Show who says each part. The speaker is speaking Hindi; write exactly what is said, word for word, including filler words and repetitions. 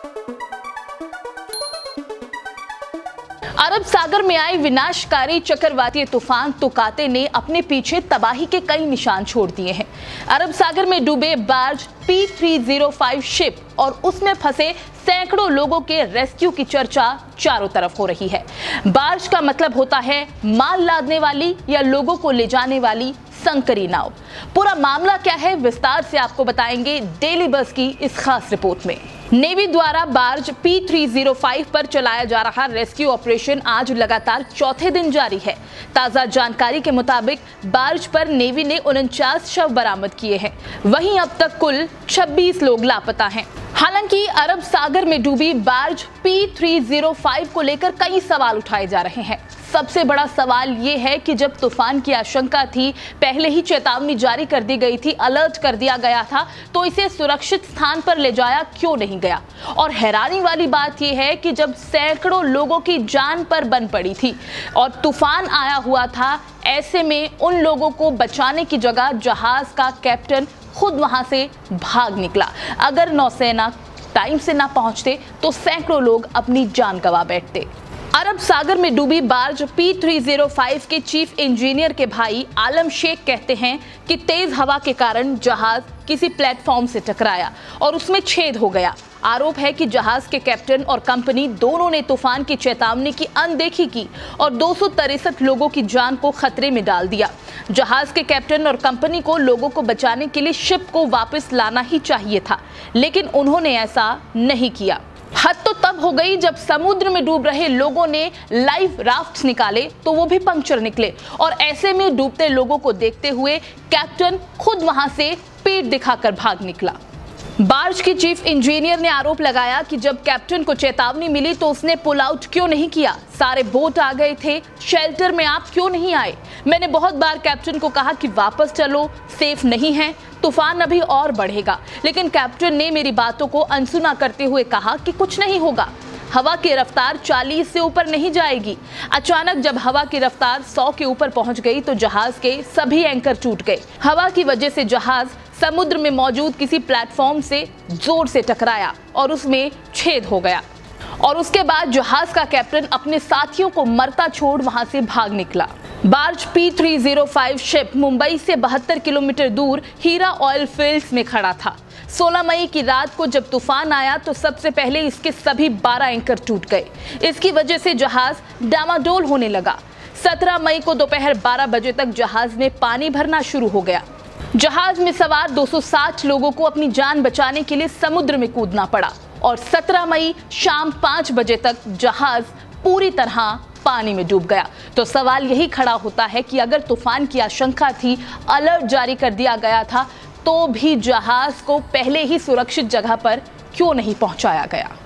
Speaker 1: अरब सागर में आए विनाशकारी चक्रवाती तूफान तोकाते ने अपने पीछे तबाही के कई निशान छोड़ दिए हैं। अरब सागर में डूबे barge P three zero five ship और उसमें फंसे सैकड़ों लोगों के रेस्क्यू की चर्चा चारों तरफ हो रही है। बार्ज का मतलब होता है माल लादने वाली या लोगों को ले जाने वाली संकरी नाव। पूरा मामला क्या है, विस्तार से आपको बताएंगे डेली बस की इस खास रिपोर्ट में। नेवी द्वारा barge P three zero five पर चलाया जा रहा रेस्क्यू ऑपरेशन आज लगातार चौथे दिन जारी है। ताजा जानकारी के मुताबिक बार्ज पर नेवी ने उनचास शव बरामद किए हैं। वहीं अब तक कुल छब्बीस लोग लापता हैं। हालांकि अरब सागर में डूबी barge P three zero five को लेकर कई सवाल उठाए जा रहे हैं। सबसे बड़ा सवाल ये है कि जब तूफान की आशंका थी, पहले ही चेतावनी जारी कर दी गई थी, अलर्ट कर दिया गया था, तो इसे सुरक्षित स्थान पर ले जाया क्यों नहीं गया। और हैरानी वाली बात यह है कि जब सैकड़ों लोगों की जान पर बन पड़ी थी और तूफान आया हुआ था, ऐसे में उन लोगों को बचाने की जगह जहाज का कैप्टन खुद वहां से भाग निकला। अगर नौसेना टाइम से ना पहुंचते तो सैकड़ों लोग अपनी जान गंवा बैठते। अरब सागर में डूबी barge P three zero five के चीफ इंजीनियर के भाई आलम शेख कहते हैं कि तेज हवा के कारण जहाज किसी प्लेटफॉर्म से टकराया और उसमें छेद हो गया। आरोप है कि जहाज के कैप्टन और कंपनी दोनों ने तूफान की चेतावनी की अनदेखी की और दो सौ तिरसठ लोगों की जान को खतरे में डाल दिया। जहाज के कैप्टन और कंपनी को लोगों को बचाने के लिए शिप को वापस लाना ही चाहिए था, लेकिन उन्होंने ऐसा नहीं किया। हद तो तब हो गई जब समुद्र में डूब रहे लोगों ने लाइफ राफ्ट्स निकाले तो वो भी पंक्चर निकले और ऐसे में डूबते लोगों को देखते हुए कैप्टन खुद वहां से पीठ दिखाकर भाग निकला। बार्ज की चीफ इंजीनियर ने आरोप लगाया कि जब कैप्टन को चेतावनी मिली तो उसने पुल आउट क्यों नहीं किया। सारे बोट आ गए थे, शेल्टर में आप क्यों नहीं आए। मैंने बहुत बार कैप्टन को कहा कि वापस चलो, सेफ नहीं है, तूफान अभी और बढ़ेगा, लेकिन कैप्टन ने मेरी बातों को अनसुना करते हुए कहा कि कुछ नहीं होगा, हवा की रफ्तार चालीस से ऊपर नहीं जाएगी। अचानक जब हवा की रफ्तार सौ के ऊपर पहुंच गई तो जहाज के सभी एंकर टूट गए। हवा की वजह से जहाज समुद्र में मौजूद किसी प्लेटफॉर्म से जोर से टकराया और उसमें छेद हो गया और उसके बाद जहाज का कैप्टन अपने साथियों को मरता छोड़ वहां से भाग निकला। Barge P three zero five ship Mumbai से बहत्तर किलोमीटर दूर हीरा ऑयल फील्ड्स में खड़ा था। सोलह मई की रात को जब तूफान आया तो सबसे पहले इसके सभी बारह एंकर टूट गए। इसकी वजह से जहाज डामाडोल होने लगा। सत्रह मई को दोपहर बारह बजे तक जहाज में पानी भरना शुरू हो गया। जहाज में सवार दो सौ साठ लोगों को अपनी जान बचाने के लिए समुद्र में कूदना पड़ा और सत्रह मई शाम पाँच बजे तक जहाज पूरी तरह पानी में डूब गया। तो सवाल यही खड़ा होता है कि अगर तूफान की आशंका थी, अलर्ट जारी कर दिया गया था, तो भी जहाज को पहले ही सुरक्षित जगह पर क्यों नहीं पहुंचाया गया।